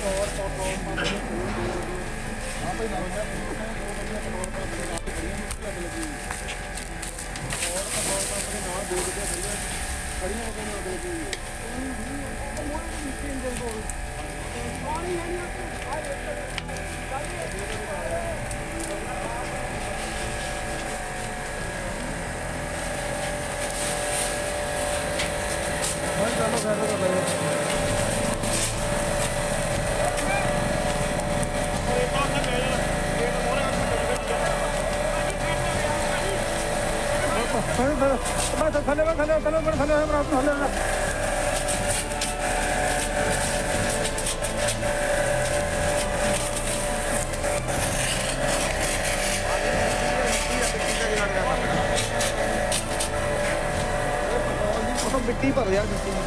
मिट्टी भर यार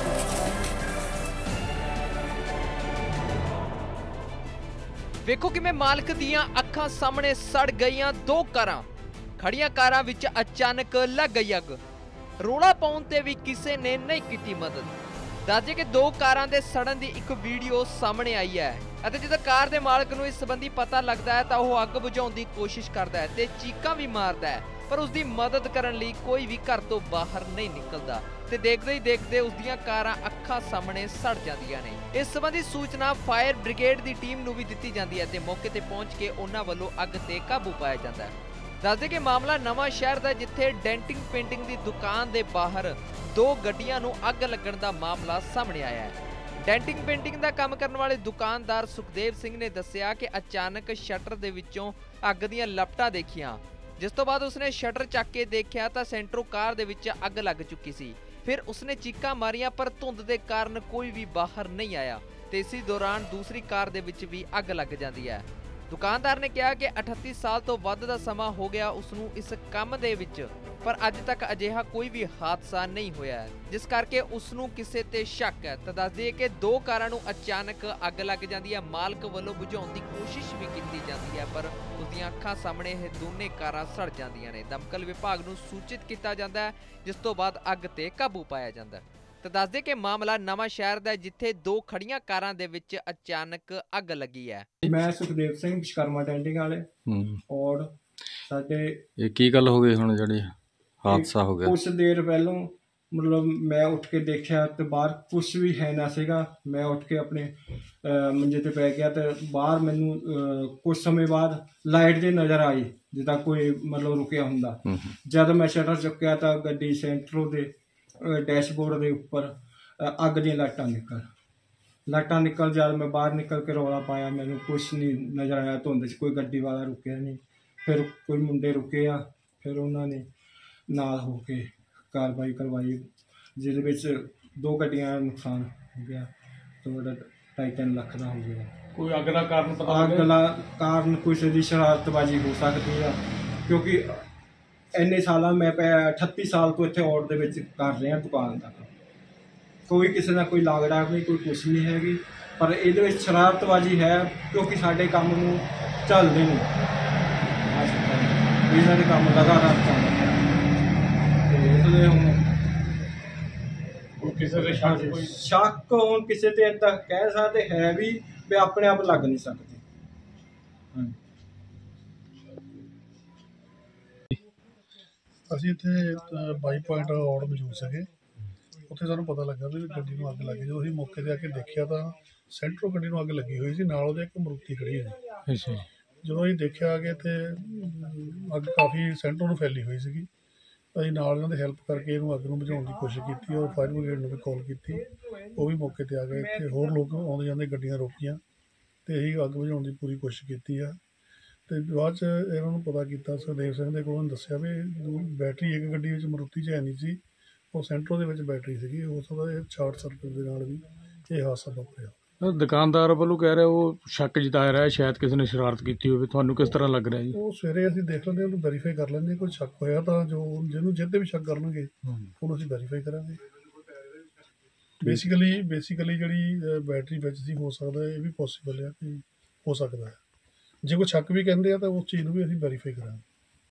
ਵੇਖੋ ਕਿਵੇਂ ਮਾਲਕ ਦੀਆਂ ਅੱਖਾਂ ਸਾਹਮਣੇ ਸੜ ਗਈਆਂ ਦੋ ਕਾਰਾਂ। ਖੜੀਆਂ ਕਾਰਾਂ ਵਿੱਚ ਅਚਾਨਕ ਲੱਗ ਗਈ ਅੱਗ। ਰੋਲਾ ਪਾਉਣ ਤੇ ਵੀ ਕਿਸੇ ਨੇ ਨਹੀਂ ਕੀਤੀ ਮਦਦ। ਦੱਸਦੇ ਕਿ ਦੋ ਕਾਰਾਂ ਦੇ ਸੜਨ ਦੀ ਇੱਕ ਵੀਡੀਓ ਸਾਹਮਣੇ ਆਈ ਹੈ ਅਤੇ ਜਦੋਂ ਕਾਰ ਦੇ ਮਾਲਕ ਨੂੰ ਇਸ ਸੰਬੰਧੀ ਪਤਾ ਲੱਗਦਾ ਹੈ ਤਾਂ ਉਹ ਅੱਗ ਬੁਝਾਉਣ ਦੀ ਕੋਸ਼ਿਸ਼ ਕਰਦਾ ਹੈ ਤੇ ਚੀਕਾਂ ਵੀ ਮਾਰਦਾ ਹੈ, ਪਰ ਉਸ ਦੀ ਮਦਦ ਕਰਨ ਲਈ ਕੋਈ ਵੀ ਘਰ ਤੋਂ ਬਾਹਰ ਨਹੀਂ ਨਿਕਲਦਾ ਤੇ ਦੇਖਦੇ ਹੀ ਦੇਖਦੇ ਉਸ ਦੀਆਂ ਕਾਰਾਂ ਅੱਖਾਂ ਸਾਹਮਣੇ ਸੜ ਜਾਂਦੀਆਂ ਨੇ। ਇਸ ਸੰਬੰਧੀ ਸੂਚਨਾ ਫਾਇਰ ਬ੍ਰਿਗੇਡ ਦੀ ਟੀਮ ਨੂੰ ਵੀ ਦਿੱਤੀ ਜਾਂਦੀ ਹੈ ਤੇ ਮੌਕੇ ਤੇ ਪਹੁੰਚ ਕੇ ਉਹਨਾਂ ਵੱਲੋਂ ਅੱਗ ਤੇ ਕਾਬੂ ਪਾਇਆ ਜਾਂਦਾ ਹੈ। ਦੱਸਦੇ ਕਿ ਮਾਮਲਾ ਨਵਾਂ ਸ਼ਹਿਰ ਦਾ, ਜਿੱਥੇ ਡੈਂਟਿੰਗ ਪੇਂਟਿੰਗ ਦੀ ਦੁਕਾਨ ਦੇ ਬਾਹਰ ਦੋ ਗੱਡੀਆਂ ਨੂੰ ਅੱਗ ਲੱਗਣ ਦਾ ਮਾਮਲਾ ਸਾਹਮਣੇ ਆਇਆ ਹੈ। ਡੈਂਟਿੰਗ ਪੇਂਟਿੰਗ ਦਾ ਕੰਮ ਕਰਨ ਵਾਲੇ ਦੁਕਾਨਦਾਰ ਸੁਖਦੇਵ ਸਿੰਘ ਨੇ ਦੱਸਿਆ ਕਿ ਅਚਾਨਕ ਸ਼ਟਰ ਦੇ ਵਿੱਚੋਂ ਅੱਗ ਦੀਆਂ ਲਪਟਾਂ ਦੇਖੀਆਂ, ਜਿਸ ਤੋਂ ਬਾਅਦ ਉਸਨੇ ਸ਼ਟਰ ਚੱਕ ਕੇ ਦੇਖਿਆ ਤਾਂ ਸੈਂਟਰੋ ਕਾਰ ਦੇ ਵਿੱਚ ਅੱਗ ਲੱਗ ਚੁੱਕੀ ਸੀ। ਫਿਰ ਉਸਨੇ ਚੀਕਾਂ ਮਾਰੀਆਂ ਪਰ ਧੁੰਦ ਦੇ ਕਾਰਨ ਕੋਈ ਵੀ ਬਾਹਰ ਨਹੀਂ ਆਇਆ ਤੇ ਇਸੇ ਦੌਰਾਨ ਦੂਸਰੀ ਕਾਰ ਦੇ ਵਿੱਚ ਵੀ ਅੱਗ ਲੱਗ ਜਾਂਦੀ ਹੈ। ਦੁਕਾਨਦਾਰ ਨੇ ਕਿਹਾ ਕਿ 38 ਸਾਲ ਤੋਂ ਵੱਧ ਦਾ ਸਮਾਂ ਹੋ ਗਿਆ ਉਸ ਨੂੰ ਇਸ ਕੰਮ ਦੇ ਵਿੱਚ, ਪਰ ਅੱਜ ਤੱਕ ਅਜਿਹਾ ਕੋਈ ਵੀ ਹਾਦਸਾ ਨਹੀਂ ਹੋਇਆ ਹੈ, ਜਿਸ ਕਰਕੇ ਉਸ ਨੂੰ ਕਿਸੇ ਤੇ ਸ਼ੱਕ ਹੈ। ਤਾਂ ਦੱਸ ਦਈਏ ਕਿ ਦੋ ਕਾਰਾਂ ਨੂੰ ਅਚਾਨਕ ਅੱਗ ਲੱਗ ਜਾਂਦੀ ਹੈ। ਮਾਲਕ ਵੱਲੋਂ ਬੁਝਾਉਣ ਦੀ ਕੋਸ਼ਿਸ਼ ਵੀ ਕੀਤੀ ਜਾਂਦੀ ਹੈ, ਪਰ ਉਸ ਦੀਆਂ ਅੱਖਾਂ ਸਾਹਮਣੇ ਇਹ ਦੋਨੇ ਕਾਰਾਂ ਸੜ ਜਾਂਦੀਆਂ ਨੇ। ਦਮਕਲ ਵਿਭਾਗ ਨੂੰ ਸੂਚਿਤ ਕੀਤਾ ਜਾਂਦਾ ਹੈ, ਜਿਸ ਤੋਂ ਬਾਅਦ ਅੱਗ ਤੇ ਕਾਬੂ ਪਾਇਆ ਜਾਂਦਾ ਹੈ। ਤਾਂ ਦੱਸਦੇ ਕਿ ਮਾਮਲਾ ਨਵਾਂ ਸ਼ਹਿਰ ਦਾ, ਜਿੱਥੇ ਦੋ ਖੜੀਆਂ ਕਾਰਾਂ ਦੇ ਵਿੱਚ ਅਚਾਨਕ ਅੱਗ ਲੱਗੀ ਹੈ। मैं सुखदेव सिंह विश्वकर्मा डेंटिंग वाले और साडे ਇਹ ਕੀ ਗੱਲ ਹੋ ਗਈ ਹੁਣ ਜਿਹੜੀ ਹਾਦਸਾ ਹੋ ਗਿਆ? कुछ देर पहलों मतलब मैं उठ के देखा तो बाहर कुछ भी है ना सीगा। मैं उठ के अपने मंजे ते पै गया तो बाहर मैनू कुछ समय बाद लाइट जी नज़र आई जिदा कोई मतलब रुकिया हुंदा। जब मैं शटर चुक्या तो गड्डी सेंटरों के डैशबोर्ड के उपर अग दी लाइटां निकल जब मैं बाहर निकल के रौला पाया, मैनू कुछ नहीं नज़र आया। धुंद च कोई गड्डी वाला रुकिया नहीं, फिर कोई मुंडे रुके आ, फिर उन्होंने नाल हो के कार्रवाई करवाई, जिहदे विच दो गड्डियां दा नुकसान हो गया तो 2.5-3 लाख का हो गया। कोई अग दा कारण पता अग दा कारण किसी की शरारतबाजी हो सकती है, क्योंकि इन्ने साल मैं 38 साल तो इत्थे औड़ दे विच कर रहा दुकान का। कोई किसी का कोई लागड़ा नहीं, कोई कुछ नहीं हैगी, पर ये शरारतबाजी है क्योंकि साढ़े काम नूं चलते नहीं, इन्हां दे काम लगातार चल रहे हैं। इसलिए हुण शक हुण किसी ते इदां कह सकते है भी अपने आप लग नहीं सकते। ਅਸੀਂ ਇੱਥੇ 22 ਪੁਆਇੰਟ ਔੜ ਮੌਜੂਦ ਸੀਗੇ। ਉੱਥੇ ਸਾਨੂੰ ਪਤਾ ਲੱਗਾ ਵੀ ਗੱਡੀ ਨੂੰ ਅੱਗ ਲੱਗ ਗਈ। ਜਦੋਂ ਅਸੀਂ ਮੌਕੇ 'ਤੇ ਆ ਕੇ ਦੇਖਿਆ ਤਾਂ ਸੈਂਟਰੋ ਗੱਡੀ ਨੂੰ ਅੱਗ ਲੱਗੀ ਹੋਈ ਸੀ, ਨਾਲ ਉਹਦੇ ਇੱਕ ਮਰੂਤੀ ਖੜੀ ਹੋਈ। ਅੱਛਾ। ਜਦੋਂ ਅਸੀਂ ਦੇਖਿਆ ਆ ਕੇ ਤੇ ਅੱਗ ਕਾਫੀ ਸੈਂਟਰੋ ਨੂੰ ਫੈਲੀ ਹੋਈ ਸੀਗੀ। ਅਸੀਂ ਨਾਲ ਇਹਨਾਂ ਦੀ ਹੈਲਪ ਕਰਕੇ ਇਹਨੂੰ ਅੱਗ ਨੂੰ ਬੁਝਾਉਣ ਦੀ ਕੋਸ਼ਿਸ਼ ਕੀਤੀ ਔਰ ਫਾਇਰ ਬ੍ਰਿਗੇਡ ਨੂੰ ਵੀ ਕਾਲ ਕੀਤੀ। ਉਹ ਵੀ ਮੌਕੇ 'ਤੇ ਆ ਗਏ ਤੇ ਹੋਰ ਲੋਕ ਆਉਂਦੇ ਜਾਂਦੇ ਗੱਡੀਆਂ ਰੋਕੀਆਂ ਤੇ ਅਸੀਂ ਅੱਗ ਬੁਝਾਉਣ ਦੀ ਪੂਰੀ ਕੋਸ਼ਿਸ਼ ਕੀਤੀ ਆ। ਤੇ ਬਾਅਦ 'ਚ ਇਹਨਾਂ ਨੂੰ ਪਤਾ ਕੀਤਾ, ਸੁਖਦੇਵ ਸਿੰਘ ਦੇ ਕੋਲੋਂ ਦੱਸਿਆ ਵੀ ਬੈਟਰੀ ਇੱਕ ਗੱਡੀ ਵਿੱਚ ਮਰੂਤੀ 'ਚ ਹੈ ਨਹੀਂ ਸੀ, ਉਹ ਸੈਂਟਰੋ ਦੇ ਵਿੱਚ ਬੈਟਰੀ ਸੀਗੀ। ਹੋ ਸਕਦਾ ਇਹ ਸ਼ਾਰਟ ਸਰਕਟ ਦੇ ਨਾਲ ਵੀ ਇਹ ਹਾਦਸਾ ਵਾਪਰਿਆ। ਦੁਕਾਨਦਾਰ ਵੱਲੋਂ ਕਹਿ ਰਿਹਾ ਉਹ ਸ਼ੱਕ ਜਤਾਇਆ ਰਿਹਾ ਸ਼ਾਇਦ ਕਿਸੇ ਨੇ ਸ਼ਰਾਰਤ ਕੀਤੀ ਹੋਵੇ, ਤੁਹਾਨੂੰ ਕਿਸ ਤਰ੍ਹਾਂ ਲੱਗ ਰਿਹਾ ਜੀ? ਉਹ ਸਵੇਰੇ ਅਸੀਂ ਦੇਖ ਲੈਂਦੇ, ਉਹਨੂੰ ਵੈਰੀਫਾਈ ਕਰ ਲੈਂਦੇ, ਕੋਈ ਸ਼ੱਕ ਹੋਇਆ ਤਾਂ ਜਿਹਨੂੰ ਜਿਹਦੇ ਵੀ ਸ਼ੱਕ ਕਰਨਗੇ ਉਹਨੂੰ ਅਸੀਂ ਵੈਰੀਫਾਈ ਕਰਾਂਗੇ। ਬੇਸਿਕਲੀ ਜਿਹੜੀ ਬੈਟਰੀ ਵਿੱਚ ਸੀ, ਹੋ ਸਕਦਾ ਇਹ ਵੀ ਪੋਸੀਬਲ ਹੈ ਕਿ ਹੋ ਸਕਦਾ ਹੈ। ਜੇ ਕੋਈ ਸ਼ੱਕ ਵੀ ਕਹਿੰਦੇ ਆ ਤਾਂ ਉਸ ਚੀਜ਼ ਨੂੰ ਵੀ ਅਸੀਂ ਵੈਰੀਫਾਈ ਕਰਾਂਗੇ।